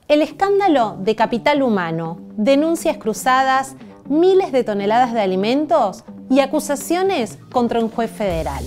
El escándalo de Capital Humano, denuncias cruzadas, miles de toneladas de alimentos y acusaciones contra un juez federal.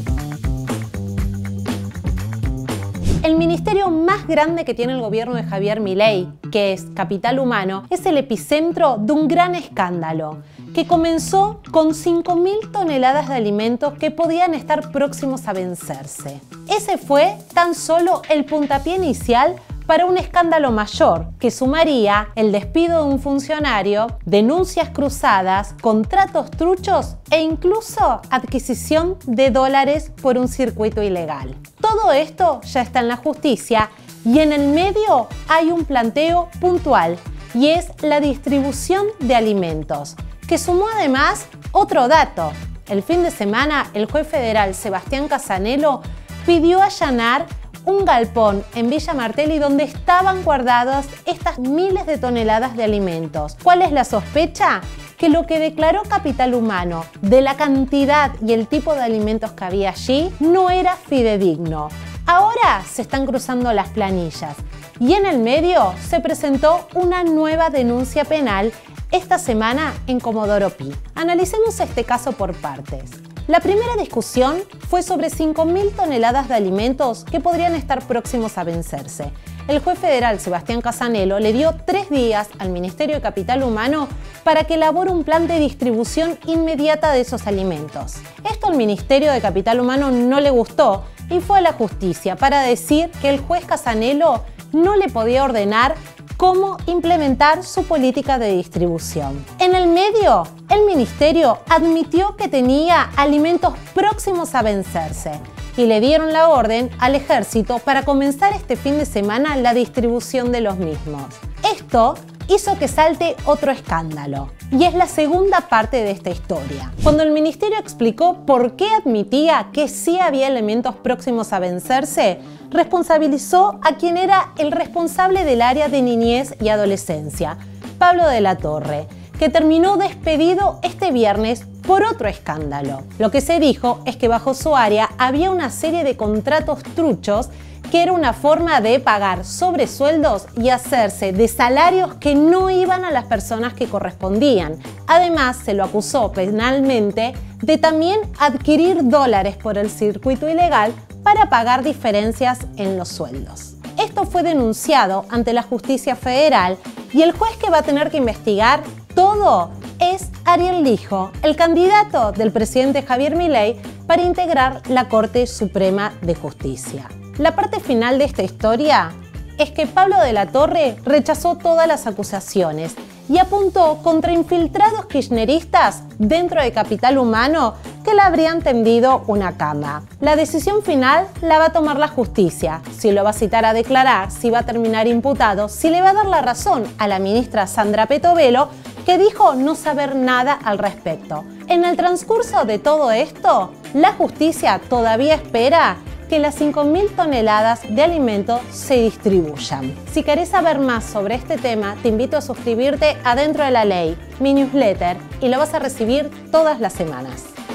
El ministerio más grande que tiene el gobierno de Javier Milei, que es Capital Humano, es el epicentro de un gran escándalo que comenzó con 5.000 toneladas de alimentos que podían estar próximos a vencerse. Ese fue tan solo el puntapié inicial para un escándalo mayor que sumaría el despido de un funcionario, denuncias cruzadas, contratos truchos e incluso adquisición de dólares por un circuito ilegal. Todo esto ya está en la justicia y en el medio hay un planteo puntual y es la distribución de alimentos, que sumó además otro dato. El fin de semana el juez federal Sebastián Casanelo pidió allanar un galpón en Villa Martelli donde estaban guardadas estas miles de toneladas de alimentos. ¿Cuál es la sospecha? Que lo que declaró Capital Humano de la cantidad y el tipo de alimentos que había allí no era fidedigno. Ahora se están cruzando las planillas y en el medio se presentó una nueva denuncia penal esta semana en Comodoro Pi. Analicemos este caso por partes. La primera discusión fue sobre 5.000 toneladas de alimentos que podrían estar próximos a vencerse. El juez federal Sebastián Casanelo le dio 3 días al Ministerio de Capital Humano para que elabore un plan de distribución inmediata de esos alimentos. Esto al Ministerio de Capital Humano no le gustó y fue a la justicia para decir que el juez Casanelo no le podía ordenar cómo implementar su política de distribución. En el medio, el ministerio admitió que tenía alimentos próximos a vencerse y le dieron la orden al ejército para comenzar este fin de semana la distribución de los mismos. Esto hizo que salte otro escándalo y es la segunda parte de esta historia. Cuando el ministerio explicó por qué admitía que sí había elementos próximos a vencerse, responsabilizó a quien era el responsable del área de niñez y adolescencia, Pablo de la Torre, que terminó despedido este viernes por otro escándalo. Lo que se dijo es que bajo su área había una serie de contratos truchos que era una forma de pagar sobresueldos y hacerse de salarios que no iban a las personas que correspondían. Además, se lo acusó penalmente de también adquirir dólares por el circuito ilegal para pagar diferencias en los sueldos. Esto fue denunciado ante la justicia federal y el juez que va a tener que investigar todo es Ariel Lijo, el candidato del presidente Javier Milei para integrar la Corte Suprema de Justicia. La parte final de esta historia es que Pablo de la Torre rechazó todas las acusaciones y apuntó contra infiltrados kirchneristas dentro de Capital Humano que le habrían tendido una cama. La decisión final la va a tomar la justicia, si lo va a citar a declarar, si va a terminar imputado, si le va a dar la razón a la ministra Sandra Petovelo, que dijo no saber nada al respecto. En el transcurso de todo esto, la justicia todavía espera que las 5.000 toneladas de alimentos se distribuyan. Si querés saber más sobre este tema, te invito a suscribirte a Dentro de la Ley, mi newsletter, y lo vas a recibir todas las semanas.